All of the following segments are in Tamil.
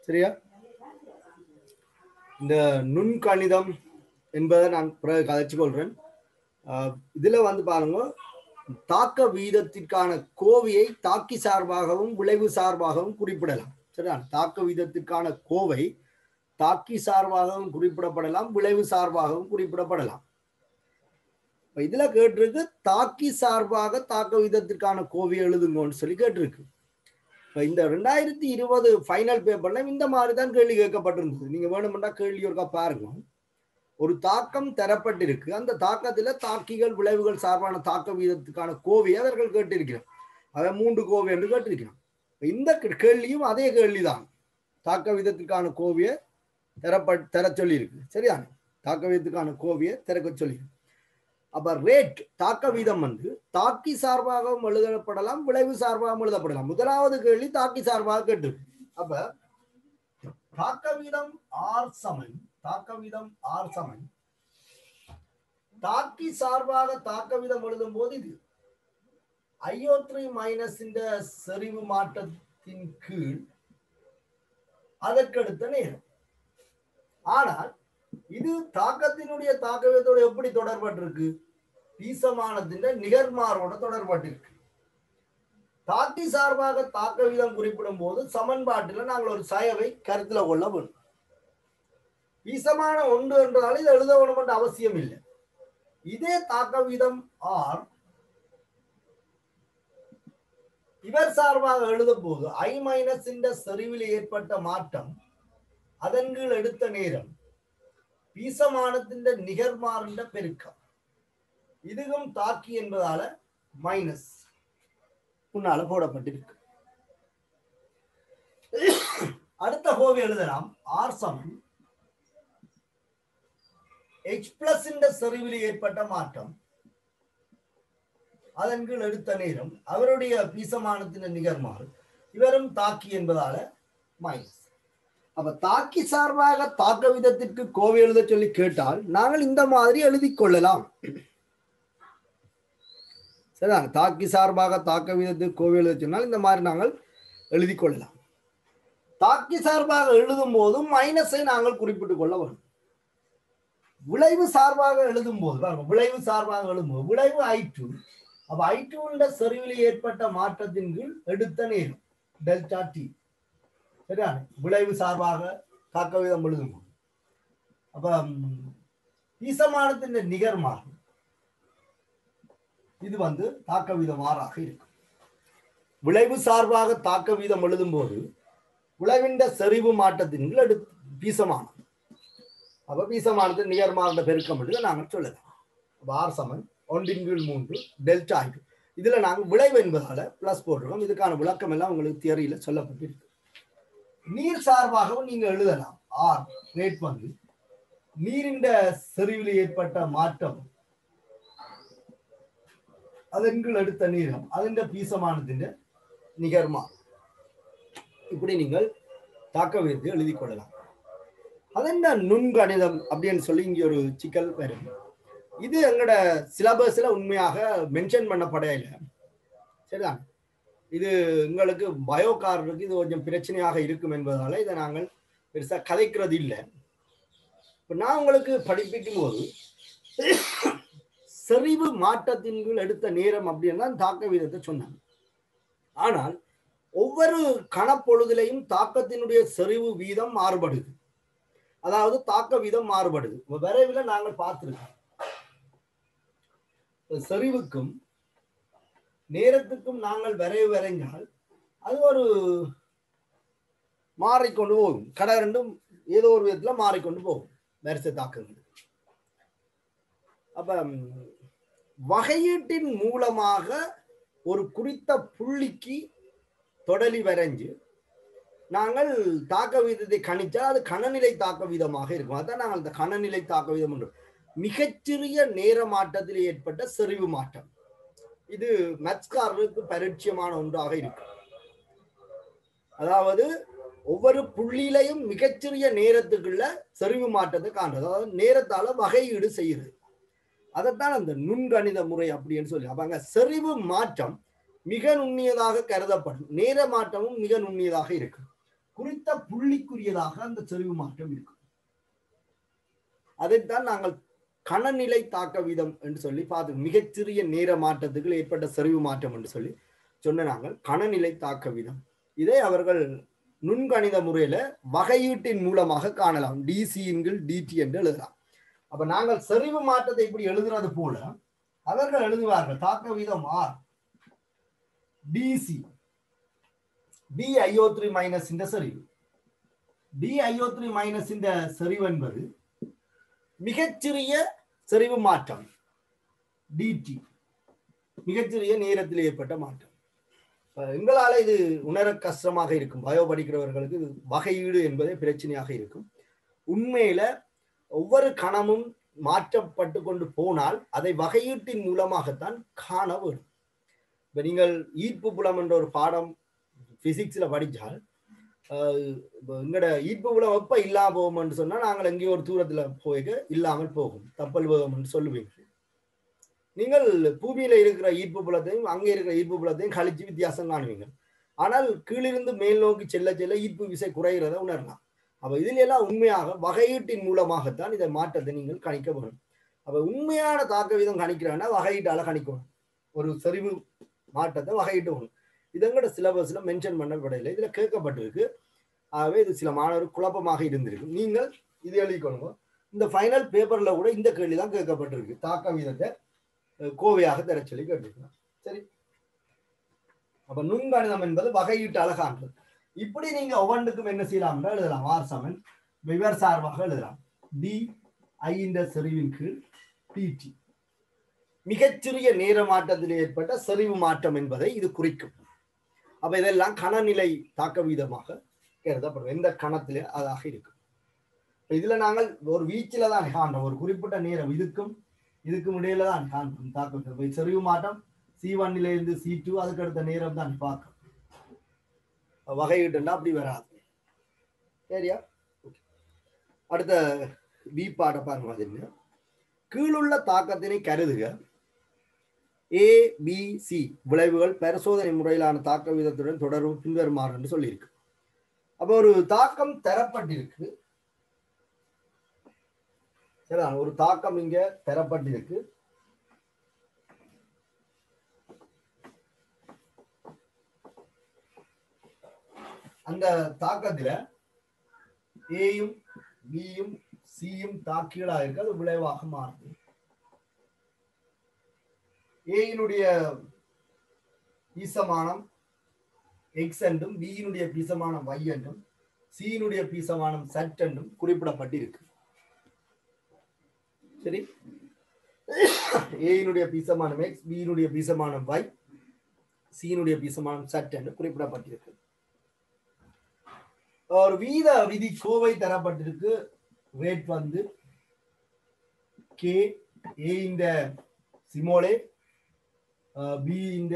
சரியா? இந்த நுண்கணிதம் என்பதை நான் பிறகு கதைச்சு கொள்றேன். இதுல வந்து பாருங்க, தாக்க வீதத்திற்கான கோவையை தாக்கி சார்பாகவும் விளைவு சார்பாகவும் குறிப்பிடலாம். சரியா? தாக்க வீதத்திற்கான கோவை தாக்கி சார்பாகவும் குறிப்பிடப்படலாம், விளைவு சார்பாகவும் குறிப்பிடப்படலாம். இதுல கேட்டிருக்கு தாக்கி சார்பாக தாக்க வீதத்திற்கான கோவை எழுதுங்கன்னு சொல்லி கேட்டிருக்கு. இந்த 2020 ஃபைனல் பேப்பர்ல இந்த மாதிரி தான் கேள்வி கேட்கப்பட்டிருந்தது. நீங்க வேணுமென்றா கேள்வி ஒருக்கா பாருங்க. ஒரு தாக்கம் தரப்பட்டிருக்கு, அந்த தாக்கத்துல தாக்கிகள் விளைவுகள் சார்பான தாக்க வீதத்துக்கான கோவையை அவர்கள் கேட்டிருக்கிறார். அதை 3 கோவை என்று கேட்டிருக்கிறான். இந்த கேள்வியும் அதே கேள்விதான். தாக்க வீதத்திற்கான கோவையை தர சொல்லி இருக்கு. சரியா? தாக்க வீதத்துக்கான கோவையை திறக்க சொல்லி. அப்ப ரேட் தாக்க வீதம் வந்து தாக்கி சார்பாகவும் எழுதப்படலாம், விளைவு சார்பாகவும் எழுதப்படலாம். முதலாவது கேள்வி தாக்கி சார்பாக கேட்டு. அப்ப தாக்க வீதம் ஆர் சமன் தாக்கி சார்பாக தாக்க வீதம் எழுதும் போது இது IO3 மைனஸ் இந்த செறிவு மாற்றத்தின் கீழ் அதற்கடுத்த நேரம். ஆனால் இது தாக்கத்தினுடைய தாக்க வீதத்தோடு எப்படி தொடர்பட்டிருக்கு? பீசமானத்தின் நிகர்மாரோட தொடர்பட்டிருக்கு. தாக்கி சார்பாக தாக்க வீதம் குறிப்பிடும் போது சமன்பாட்டில் நாங்கள் ஒரு சாயவை கருத்துல கொள்ள வேண்டும். பீசமான ஒன்று என்றால் இது எழுத வேண்டும் என்ற அவசியம் இல்லை. இதே தாக்க வீதம் ஆர் இவர் சார்பாக எழுதும் போது I மைனஸ் இந்த செறிவில் ஏற்பட்ட மாற்றம் அதன் கீழ் எடுத்த நேரம் பீசமானத்தின் நிகர்மாறின்ற பெருக்கம். இதுவும் தாக்கி என்பதால மைனஸ் முன்னால போடப்பட்டிருக்கு. அடுத்த கோவை எழுதலாம். ஆர் சமன் H பிளஸ் இந்த செறிவில் ஏற்பட்ட மாற்றம் அதன் கீழ் எடுத்த நேரம் அவருடைய பீசமானத்தின் நிகர்மாறு இவரும் தாக்கி என்பதால மைனஸ். அப்ப தாக்கி சார்பாக தாக்க வீதத்திற்கு கோவை எழுத சொல்லி கேட்டால் நாங்கள் இந்த மாதிரி எழுதி கொள்ளலாம். சரிதான்? தாக்கி சார்பாக தாக்க வீதத்திற்கு கோவை எழுத சொன்னால் இந்த மாதிரி நாங்கள் எழுதி கொள்ளலாம். தாக்கி சார்பாக எழுதும் போதும் மைனஸை நாங்கள் குறிப்பிட்டுக் கொள்ள வேண்டும். விளைவு சார்பாக எழுதும் போது விளைவு I2. அப்ப I2 செறிவில் ஏற்பட்ட மாற்றத்தின் கீழ் எடுத்த நேரம் டெல்டா டி. சரியா? விளைவு சார்பாக தாக்க வீதம் எழுதும் போது அப்ப பீசமானத்தின் நிகர்மாறு இது வந்து தாக்க வீதம் ஆறாக இருக்கும். விளைவு சார்பாக தாக்க வீதம் எழுதும் போது விளைவின் செறிவு மாற்றத்தின் கீழ் எடுத்து பீசமானம். அப்ப பீசமானத்தின் நிகர்மாற பெருக்கம் என்று நாங்கள் சொல்லலாம். ஆர் சமன் 1/3 டெல்டா I2. இதுல நாங்கள் விளைவு என்பதால பிளஸ் போட்டிருக்கோம். இதுக்கான விளக்கம் எல்லாம் உங்களுக்கு தியரியில சொல்லப்பட்டிருக்கு. நீர் சார்பாகவும் நீங்க எழுதலாம். ஆர் ரேட் வந்து நீரின் செறிவில் ஏற்பட்ட மாற்றம் அதன் கீழ் எடுத்த நீரம் அதன் பீசமானத்தின் நிகர்மா. இப்படி நீங்கள் தாக்க வீதத்தை எழுதி கொள்ளலாம். அதன் நுண்கணிதம் அப்படின்னு சொல்லி இங்க ஒரு சிக்கல் வரும். இது எங்களோட சிலபஸ்ல உண்மையாக மென்ஷன் பண்ணப்படையில. சரிதான்? இது உங்களுக்கு பயோகாரருக்கு இது கொஞ்சம் பிரச்சனையாக இருக்கும் என்பதால இதை நாங்கள் பெருசா கதைக்கிறது இல்லை. இப்ப நான் உங்களுக்கு படிப்பிக்கும் போது செறிவு மாற்றத்தின் கீழ் எடுத்த நேரம் அப்படின்னு தான் தாக்க வீதத்தை சொன்னாங்க. ஆனால் ஒவ்வொரு கணப்பொழுதிலையும் தாக்கத்தினுடைய செறிவு வீதம் மாறுபடுது. அதாவது தாக்க வீதம் மாறுபடுது. விரைவில் நாங்கள் பார்த்திருக்கோம். செறிவுக்கும் நேரத்துக்கும் நாங்கள் வரைஞ்சால் அது ஒரு மாறிக்கொண்டு போகும். கடை ரெண்டும் ஏதோ ஒரு விதத்துல மாறிக்கொண்டு போகும் வரிசை தாக்கங்கள். அப்ப வகையீட்டின் மூலமாக ஒரு குறித்த புள்ளிக்கு தொடலி வரைஞ்சு நாங்கள் தாக்க வீதத்தை கணிச்சால் அது கணநிலை தாக்க வீதமாக இருக்கும். அதான் நாங்கள் அந்த கணநிலை தாக்க வீதம் என்று மிகச்சிறிய நேர மாற்றத்தில் ஏற்பட்ட செறிவு மாற்றம். இது மேத்ஸ்காரருக்கு பரிட்சயமான ஒன்றாக இருக்கு. அதாவது ஒவ்வொரு புள்ளியிலையும் மிகச்சிறிய நேரத்துக்குள்ள செறிவு மாற்றத்தை காண்றது. அதாவது நேரத்தால வகையீடு செய்யுது. அதைத்தான் அந்த நுண்கணித முறை அப்படின்னு சொல்லி. அப்ப அங்க செறிவு மாற்றம் மிக நுண்ணியதாக கருதப்படும். நேர மாற்றமும் மிக நுண்ணியதாக இருக்கு. குறித்த புள்ளிக்குரியதாக அந்த செறிவு மாற்றம் இருக்கும். அதைத்தான் நாங்கள் கணநிலை தாக்க வீதம் என்று சொல்லி பார்த்து மிகச்சிறிய நேர மாற்றத்துக்கு ஏற்பட்ட செறிவு மாற்றம் என்று சொல்லி சொன்ன நாங்கள் கணநிலை தாக்க வீதம். இதை அவர்கள் நுண்கணித முறையில வகையீட்டின் மூலமாக காணலாம். டிசியின் டிடி என்று எழுதலாம். அப்ப நாங்கள் செறிவு மாற்றத்தை இப்படி எழுதுறது போல அவர்கள் எழுதுவார்கள். தாக்க வீதம் ஆர் டிசி DiO3 மைனஸ் இந்த செறிவு. DiO3 மைனஸ் இந்த செறிவு என்பது மிகச்சிறிய செறிவு மாற்றம் டிடி, மிகச்சிறிய நேரத்தில் ஏற்பட்ட மாற்றம். எங்களால இது உணர கஷ்டமாக இருக்கும். பயோ படிக்கிறவர்களுக்கு இது வகையீடு என்பதே பிரச்சனையாக இருக்கும். உண்மையில ஒவ்வொரு கணமும் மாற்றப்பட்டு கொண்டு போனால் அதை வகையீட்டின் மூலமாகத்தான் காண வேண்டும். இப்ப நீங்கள் ஈர்ப்பு புலம் என்ற ஒரு பாடம் பிசிக்ஸ்ல படிச்சால் எங்கட ஈர்ப்பு புலம் எப்ப இல்லாம போகும்னு சொன்னா நாங்கள் எங்கேயோ ஒரு தூரத்துல போய் இல்லாமல் போகும் தப்பல் போகும்னு சொல்லுவீங்க. நீங்கள் பூமியில இருக்கிற ஈர்ப்பு புலத்தையும் அங்கே இருக்கிற ஈர்ப்பு புலத்தையும் கழிச்சு வித்தியாசம் காணுவீங்க. ஆனால் கீழிருந்து மேல் நோக்கி செல்ல செல்ல ஈர்ப்பு விசை குறைகிறத உணரலாம். அப்ப இதுல எல்லாம் உண்மையாக வகையீட்டின் மூலமாகத்தான் இதை மாற்றத்தை நீங்கள் கணிக்க வேண்டும். அப்ப உண்மையான தாக்க வீதம் கணிக்கிறான்னா வகையீட்டால கணிக்கணும். ஒரு செறிவு மாற்றத்தை வகையிட்டு ஒன்று இதங்கட சிலபஸ்ல மென்ஷன் பண்ணப்படையில இதுல கேட்கப்பட்டிருக்கு. ஆகவே இது சில மாணவர்கள் குழப்பமாக இருந்திருக்கு. நீங்கள் இது எழுதிக்கொள்ளுங்க. இந்த ஃபைனல் பேப்பர்ல கூட இந்த கேள்விதான் கேட்கப்பட்டிருக்கு. தாக்க வீதத்தை கோவையாக தர சொல்லி கேட்டிருக்கலாம். சரி, அப்ப நுண்கணிதம் என்பது வகையீட்டு அழகான்றது. இப்படி நீங்க ஒவ்வொன்றுக்கும் என்ன செய்யலாம் எழுதலாம். ஆர் சமன் வெவ்வேறு சார்பாக எழுதலாம். டி ஐ இந்த செறிவின் கீழ் டிடி மிகச்சிறிய நேர மாற்றத்தில் ஏற்பட்ட செறிவு மாற்றம் என்பதை இது குறிக்கும். அப்ப இதெல்லாம் கணநிலை தாக்க வீதமாக கருதப்படும். எந்த கணத்திலே அதாக இருக்கும். இதுல நாங்கள் ஒரு வீச்சில தான் காண்றோம். ஒரு குறிப்பிட்ட நேரம் இதுக்கும் இடையில தான் காண்றோம் தாக்கம். செறிவு மாற்றம் C1 இருந்து C2 அதுக்கு அடுத்த நேரம் தான் பார்க்கும். வகையிட்டுன்னா அப்படி வராது. சரியா? அடுத்த பி பாட பாருங்க. அது என்ன? கீழுள்ள தாக்கத்தினை கருதுக. ABC விளைவுகள் பரிசோதனை முறையிலான தாக்க வீதத்துடன் தொடர்பு பின்வருமாறு என்று சொல்லியிருக்கு. அப்ப ஒரு தாக்கம் தரப்பட்டிருக்கு. சரிதான், ஒரு தாக்கம் இங்க தரப்பட்டிருக்கு. அந்த தாக்கத்துல ஏயும் பியும் சியும் தாக்கிகளா இருக்கு. அது விளைவாக மாறுது. ஏயினுடைய பீசமானம் எக்ஸ் என்றும் பியினுடைய பீசமானம் y என்றும் சியினுடைய பீசமானம் z என்றும் குறிப்பிடப்பட்டிருக்கு. சரி, ஏயினுடைய பீசமானம் எக்ஸ், பியினுடைய பீசமானம் y, சியினுடைய பீசமானம் z என்று குறிப்பிடப்பட்டிருக்கு. ஒரு வீத விதி கோவை தரப்பட்டிருக்கு. ரேட் வந்து கே, ஏ இந்த சிமோலே, பி இந்த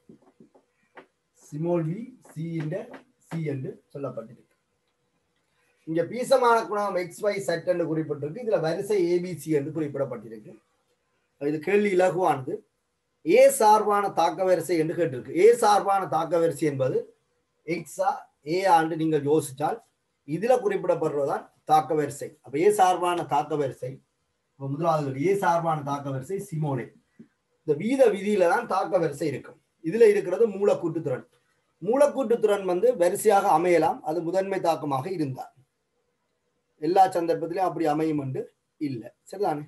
சிமோல் பி, சி இந்த சி என்று சொல்லப்பட்டிருக்கு. இங்க பீசமான குணம் XY Z என்று குறிப்பிட்டிருக்கு. இதுல வரிசை ABC என்று குறிப்பிடப்பட்டிருக்கு. இது கேள்வி இலகுவானது. ஏ சார்பான தாக்க வரிசை என்று கேட்டிருக்கு. ஏ சார்பான தாக்க வரிசை என்பது எக்ஸா ஏ ஆண்டு நீங்கள் யோசித்தால் இதுல குறிப்பிடப்படுறதுதான் தாக்க வரிசை. அப்ப ஏ சார்பான தாக்க வரிசை முதலாவது ஏ சார்பான தாக்க வரிசை சிமோலே. இந்த வீத விதியில தான் தாக்க வரிசை இருக்கும். இதுல இருக்கிறது மூலக்கூட்டு திறன். மூலக்கூட்டு திறன் வந்து வரிசையாக அமையலாம். அது முதன்மை தாக்கமாக இருந்தால் எல்லா சந்தர்ப்பத்திலும் அப்படி அமையும் என்று இல்லை. சரிதானே?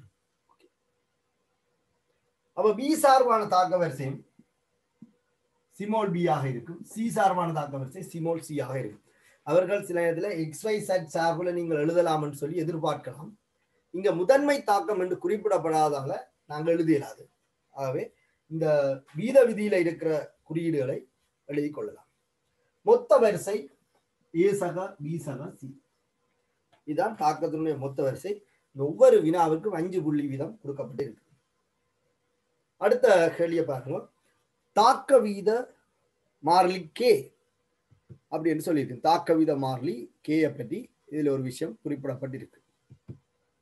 அப்ப பி சார்பான தாக்க வரிசையும் சிமோல் பி ஆக இருக்கும். சி சார்பான தாக்க வரிசை சிமோல் சி ஆக இருக்கும். அவர்கள் சில நேரத்தில் XYZ சார்புல நீங்கள் எழுதலாம் என்று சொல்லி எதிர்பார்க்கலாம். இங்க முதன்மை தாக்கம் என்று குறிப்பிடப்படாதால நாங்கள் எழுதியலாது. ஆகவே இந்த வீத விதியில இருக்கிற குறியீடுகளை எழுதி கொள்ளலாம். மொத்த வரிசை ஏ சக பி சக சி, இதுதான் தாக்கத்தினுடைய மொத்த வரிசை. ஒவ்வொரு வினாவிற்கும் 5 புள்ளி வீதம் கொடுக்கப்பட்டிருக்கு. அடுத்த கேள்வியை பாருங்க. தாக்க வீத மாறிலி கே அப்படின்னு சொல்லியிருக்கு. தாக்க வீத மாறிலி கேயை பற்றி இதுல ஒரு விஷயம் குறிப்பிடப்பட்டிருக்கு.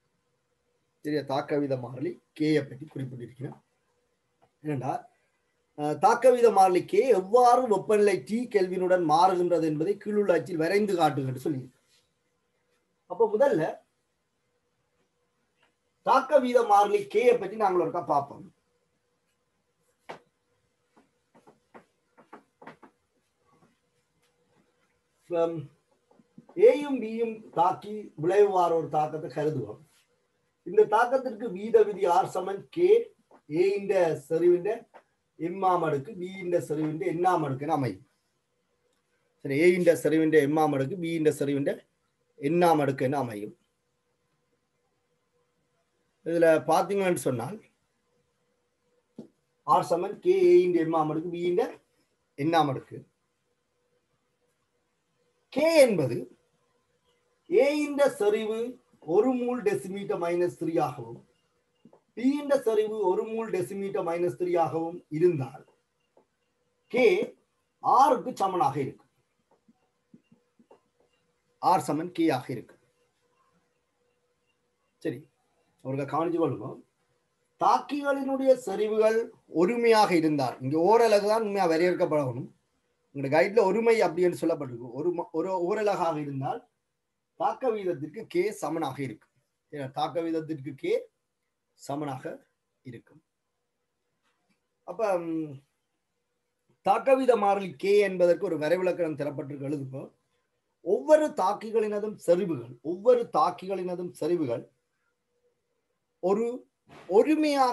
சரியா? தாக்க வீத மாறிலி கேயை பற்றி குறிப்பிட்டிருக்கிறேன். என்னடா தாக்க வீத மாறிலி K எவ்வாறு வெப்பநிலை T கெல்வினுடன் மாறுகின்றது என்பதை கீழுள்ள அச்சில் வரைந்து காட்டுங்க என்று சொல்லி. அப்ப முதல்ல தாக்க வீத மாறிலி K பற்றி நாங்கள் ஒருக்கா பார்ப்போம். ஏயும் பியும் தாக்கி விளைவார ஒரு தாக்கத்தை கருதுவோம். இந்த தாக்கத்திற்கு வீத விதி R சமன் K A இந்த செறிவிന്റെ எம்மாம் அடுக்கு B இந்த செறிவிന്റെ எண்ணாம் அடுக்கு அமையும். சரி, A இந்த செறிவிന്റെ எம்மாம் அடுக்கு B இந்த செறிவிന്റെ எண்ணாம் அடுக்கு என அமையும். இதுல பாத்தீங்கன்னு சொன்னால் R சமன் K A இந்த எம்மாம் அடுக்கு B இந்த எண்ணாம் அடுக்கு. K என்பது A இந்த செறிவு 1 மூல் டெசிமீட்டர் -3 ஆகவும் B இந்த செறிவு 1 மூல் டெசிமீட்டர் -3 ஆகவும் இருந்தால் K R க்கு சமனாக இருக்கும். R சமன் K ஆக இருக்கும். சரி, அவருக்கு கவனிச்சு கொள்ளுங்க. தாக்கிகளினுடைய செறிவுகள் ஒருமையாக இருந்தால், இங்க ஓரலகு தான் உண்மையா வரையறுக்கப்படணும். இந்த கைட்ல ஒருமை அப்படின்னு சொல்லப்பட்டிருக்கு. ஒரு ஓரலகாக இருந்தால் தாக்க வீதத்திற்கு K சமனாக இருக்கும். தாக்க வீதத்திற்கு K சமனாக இருக்கும். அப்ப தாக்க வீத மாறிலி K என்பதற்கு ஒரு வரைவிலக்கணம் தரப்பட்டிருக்கு. எழுதுவோம். ஒவ்வொரு தாக்கிகளினதும் செறிவுகள் ஒரு ஒருமையாக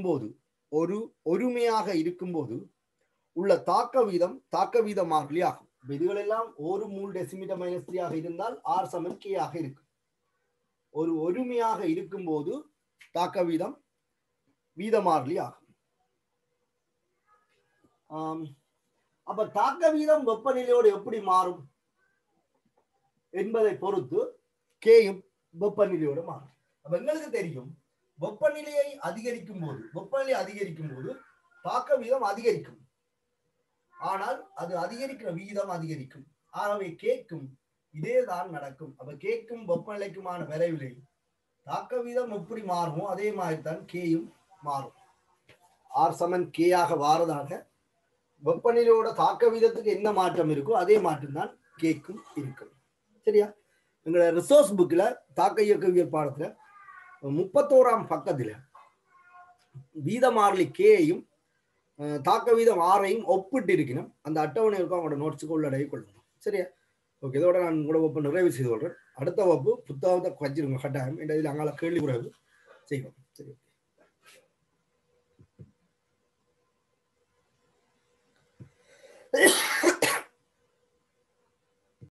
இருக்கும்போது உள்ள தாக்க வீத மாறிலி ஆகும். இதுகளெல்லாம் 1 மூல் டெசிமீட்டர் -3 ஆக இருந்தால் R சமன் K ஆக இருக்கும். ஒரு ஒருமையாக இருக்கும்போது தாக்க வீத மாறிலி ஆகும். அப்ப தாக்க வீதம் வெப்பநிலையோடு எப்படி மாறும் என்பதை பொறுத்து Kயும் வெப்பநிலையோடு மாறும். அப்ப எங்களுக்கு தெரியும், வெப்பநிலை அதிகரிக்கும் போது தாக்க வீதம் அதிகரிக்கும். ஆனால் அது அதிகரிக்கிற வீதம் அதிகரிக்கும். ஆகவே கேக்கும் இதேதான் நடக்கும். அப்ப கேக்கும் வெப்பநிலைக்குமான விரைவிலை தாக்க வீதம் எப்படி மாறுமோ அதே மாதிரி தான் கேயும் மாறும். R சமன் K ஆக வாரதாக வெப்பநிலையோட தாக்க வீதத்துக்கு என்ன மாற்றம் இருக்கோ அதே மாற்றம் தான் கேக்கும் இருக்கும். சரியா? எங்களோட ரிசோர்ஸ் புக்ல தாக்க இயக்கவியல் பாடத்துல 31ஆம் பக்கத்துல வீத மாறிலி Kயையும் தாக்க வீதம் ஆரையும் ஒப்பிட்டு இருக்கணும். அந்த அட்டவணை இருக்கும், அவங்களோட நோட்ஸுக்கு உள்ளடகி கொள்ளணும். சரியா? ஓகே, இதோட நான் உங்களோட வகுப்பு நிறைவு செய்து கொள்றேன். அடுத்த வகுப்பு புத்தகத்தை வச்சிருங்க கட்டாயம். என்ற இதில் அங்கால கேள்வி குறைவு செய்வோம். சரி.